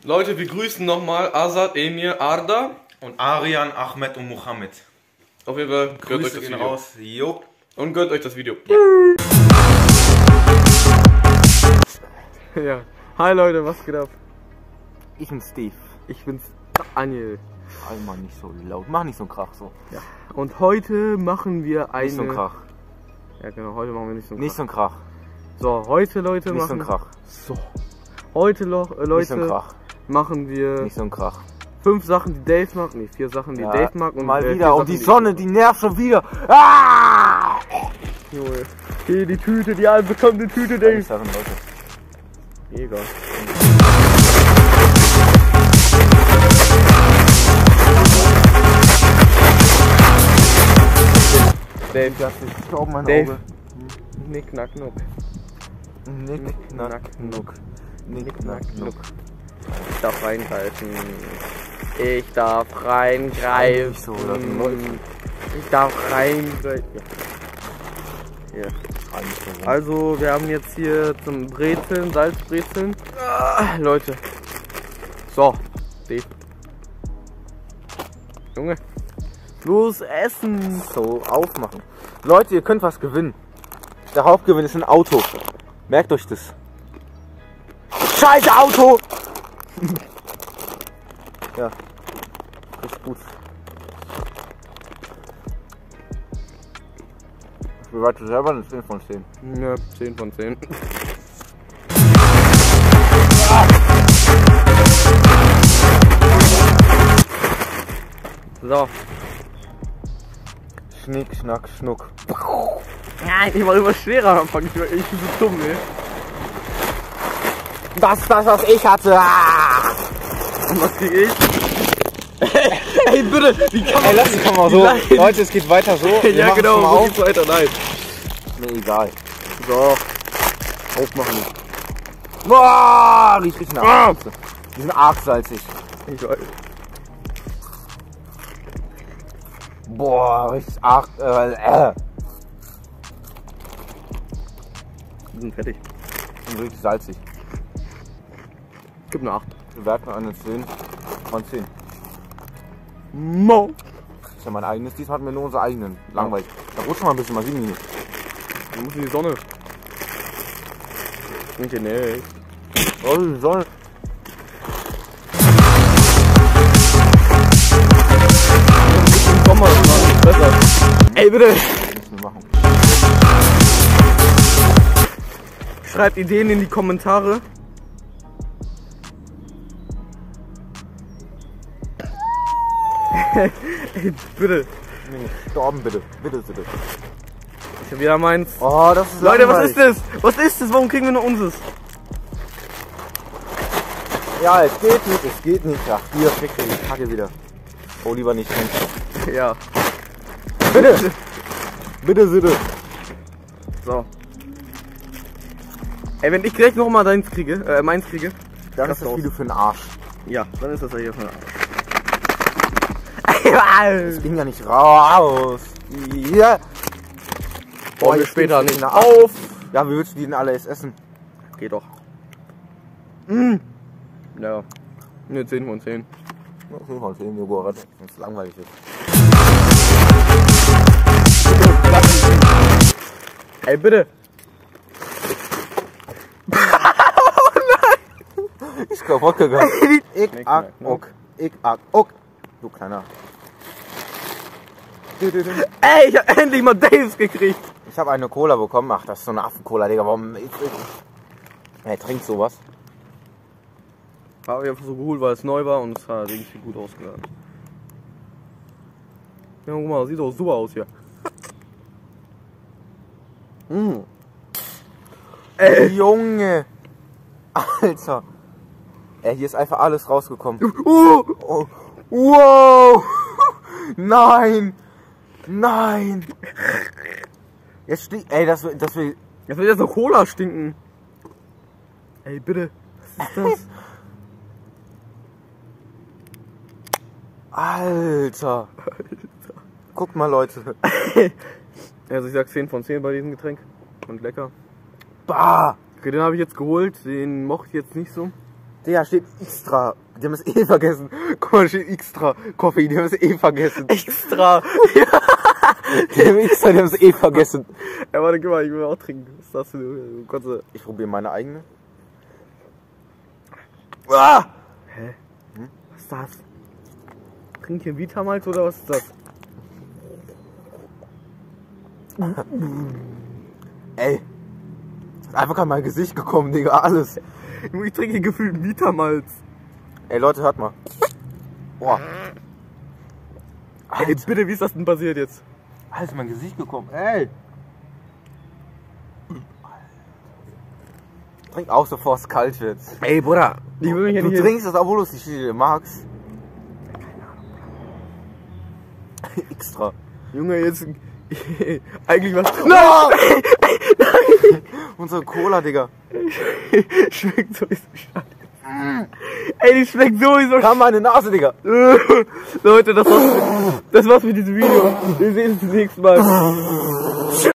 Leute, wir grüßen nochmal Azad, Emir, Arda und Arian, Ahmed und Mohammed. Auf jeden Fall gönnt euch Grüße das gehen Video. raus. Jo. Und gönnt euch das Video. Ja. Hi Leute, was geht ab? Ich bin Steve. Ich bin's, Daniel. Einmal nicht so laut. Mach nicht so einen Krach so. Ja. Und heute machen wir eine... Nicht so einen Krach. Ja genau, heute machen wir nicht so einen Krach. Nicht so einen Krach. So, heute Leute Nicht so machen... einen Krach. So. Heute Nicht Leute so einen Krach. machen wir Nicht so einen Krach. 5 Sachen, die Dave macht. Nee, 4 Sachen, die Dave mag. Und mal 4 wieder. Und Sachen, die Sonne, die nervt schon wieder. Ah! Junge. Hier die Tüte, die altbekannte Tüte, Dave. Ich sagen, Leute. Egal. Dave, das ist oben mein Dave. Auge. Nick, nack, nuck. Nick, nack, nuck. Nick, nack, nuck. Ich darf reingreifen. Ich darf reingreifen. Nicht so, oder die Leute. Ich darf reingreifen. Ja. Hier. Also, wir haben jetzt hier zum Brezeln, Salzbrezeln. Leute. So. Dave. Junge. Los essen. So, aufmachen. Leute, ihr könnt was gewinnen. Der Hauptgewinn ist ein Auto. Merkt euch das. Scheiße Auto! Ja. Ist gut. Ich bewerte selber eine 10 von 10. Ja, 10 von 10. So. Schnick, schnack, schnuck. Ja, ich war immer schwerer am Anfang. Ich bin so dumm, ey. Das ist das, was ich hatte. Ah! Und was krieg ich? Ey, bitte! Wie kann man... Ey, lass die Kamera so. Leute, es geht weiter so. Wir Ja, machen's genau, mal so auf. geht's weiter. Nein. Mir egal. So. Aufmachen. Boah, riecht richtig nach. Die sind arg salzig. Ich weiß. Boah, richtig arg. Wir sind fertig. Die sind richtig salzig. Gib eine 8. Wir werten eine 10 von 10. Mo. Das ist ja mein eigenes. Diesmal hatten wir nur unsere eigenen. Langweilig. Da rutscht mal ein bisschen, mal sehen die nicht. Du musst in die Sonne. Nicht in die Oh, die Sonne. Im Sommer ist es besser. Ey, bitte. Müssen wir machen. Schreibt Ideen in die Kommentare. Ey, bitte. Nee, gestorben bitte. Bitte, bitte. Ich hab wieder meins. Oh, das ist Leute, was langweilig. ist das? Was ist das? Warum kriegen wir nur unseres? Ja, es geht nicht, es geht nicht. Ach, hier, fick die Kacke wieder. Oh, lieber nicht. Ja. Bitte. Bitte, bitte. So. Ey, wenn ich gleich noch mal deins kriege, meins kriege, Dann das ist das raus. Video für den Arsch. Ja, dann ist das ja hier von Das ging ja nicht raus. Ja. Boah, wir jetzt später geht's nicht nach auf. Ja, wie würdest du die denn alle jetzt essen? Geht doch. Ja. Ne, 10 von 10. Ja, 10 von 10 Joghurt, wenn es langweilig ist. Ey, bitte. Ich glaub, Wodka gehabt. Ich ag, ok. Ich ag, ok. Du kleiner. Ey, ich hab endlich mal Daves gekriegt. Ich habe eine Cola bekommen. Ach, das ist so eine Affencola, Digga. Warum? Wer trinkt sowas? Habe ich einfach so geholt, weil es neu war und es hat irgendwie gut ausgesehen. Ja, guck mal, sieht doch super aus hier. Ey, Junge. Alter. Ey, hier ist einfach alles rausgekommen. Oh. Wow. Nein. Nein. Jetzt stinkt. Ey, das will. Jetzt wird jetzt noch Cola stinken. Ey, bitte. Was ist das? Alter. Guckt mal, Leute. Also ich sag 10 von 10 bei diesem Getränk. Und lecker. Bah. Okay, den habe ich jetzt geholt. Den mochte ich jetzt nicht so. Digga, steht extra. Die haben es eh vergessen. Guck mal, steht extra. Koffein, die haben es eh vergessen. Extra. Die haben extra, die haben es eh vergessen. Ja, warte, guck mal, ich will auch trinken. Was ist das für Gott? Ich probiere meine eigene. Ah! Hä? Was ist das? Trinkt hier Vitamalz oder was ist das? Ey. Ist einfach an mein Gesicht gekommen, Digga, alles. Ich trinke hier gefühlt Vitamalz. Ey, Leute, hört mal. Boah. Ey, bitte, wie ist das denn passiert jetzt? Alles in mein Gesicht gekommen. Ey. Trink auch, bevor es kalt wird. Ey, Bruder. Ich will mich ja Du nicht trinkst das, obwohl du es nicht magst. Extra. Junge, jetzt... Eigentlich was... No! Unsere Cola, Digga. Schmeckt sowieso scheiße. Ey, die schmeckt sowieso Kam meine Nase, Digga. Leute, das war's mit diesem Video. Wir sehen uns das nächste Mal.